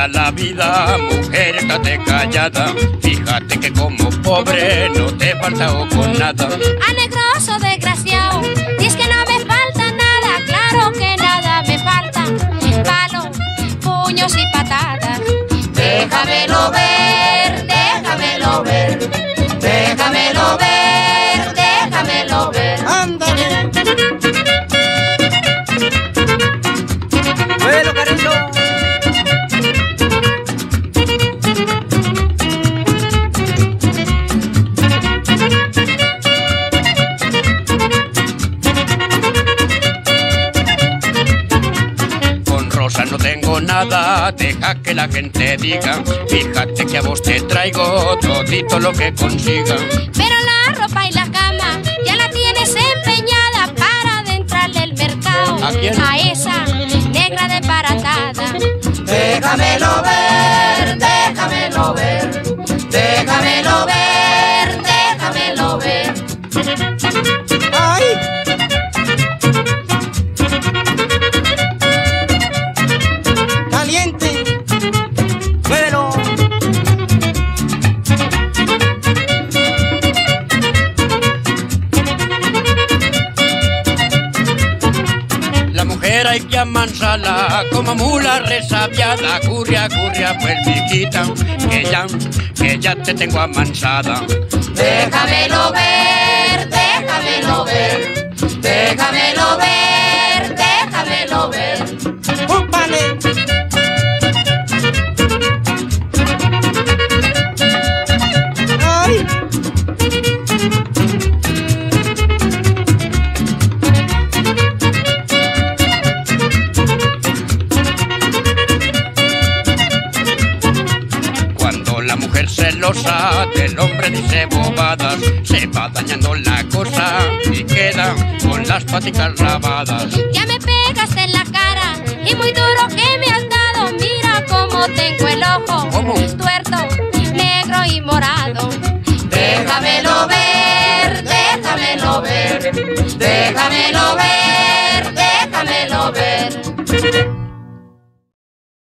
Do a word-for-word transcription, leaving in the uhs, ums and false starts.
toda la vida, mujer, estate callada. Fíjate que como pobre no te falta o con nada. A negroso desgraciado, y es que no me falta nada, claro que nada me falta. Palos, puños y patadas. Déjamelo ver, déjamelo ver, déjamelo ver, déjamelo ver. ¡Ándale! ¡Bueno, Carito! Con Rosa no tengo nada, deja que la gente diga. Fíjate que a vos te traigo todito lo que consiga. Pero la ropa y la cama ya la tienes empeñada para adentrarle el mercado. ¿A quién? A esa negra desbaratada. Déjamelo ver, déjamelo ver, déjamelo ver, déjamelo ver. ¡Ay! ¡Caliente! ¡Bueno! La mujer hay que amansarla como mula resabiada. Curria, curria, pues mijita, que ya, que ya te tengo amansada. Déjamelo ver, déjamelo ver, déjamelo ver, déjamelo ver. ¡Úpale! ¡Ay! Cuando la mujer celosa del hombre dice bobadas, se va dañando la cosa y queda con las paticas lavadas. Ya me pegaste en la cara y muy duro que me has dado. Mira cómo tengo el ojo ¿Cómo? tuerto, negro y morado. Déjamelo ver, déjamelo ver, déjamelo ver.